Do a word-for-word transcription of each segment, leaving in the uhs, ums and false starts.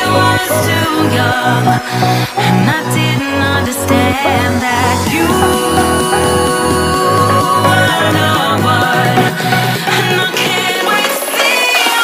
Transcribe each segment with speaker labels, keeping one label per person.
Speaker 1: was too young, and I didn't understand that you were the one, and I can't wait to see you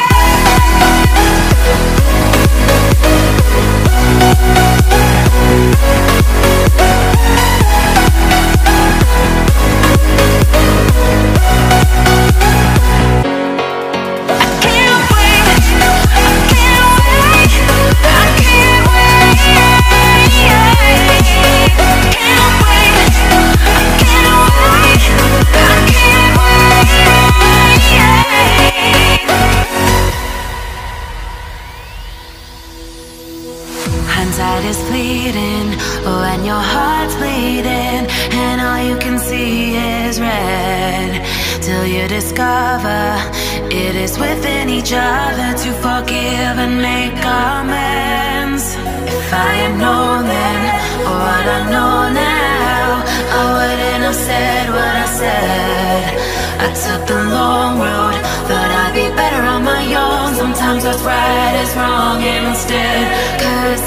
Speaker 1: hindsight is fleeting when your heart's bleeding and all you can see is red, till you discover it is within each other to forgive and make amends. If I had known then what I know now, I wouldn't have said what I said. I took the long road, thought I'd be better on my own. Sometimes what's right is wrong instead, 'cause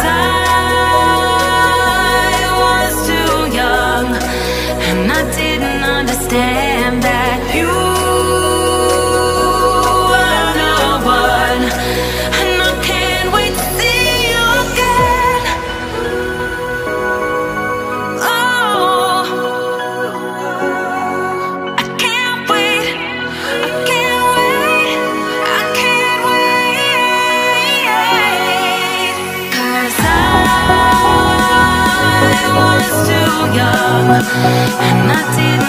Speaker 1: I was too young, and I didn't understand that you were the one, and I can't wait to see you again. Oh, I can't wait, I can't wait, I can't wait, 'cause I was too young, and I didn't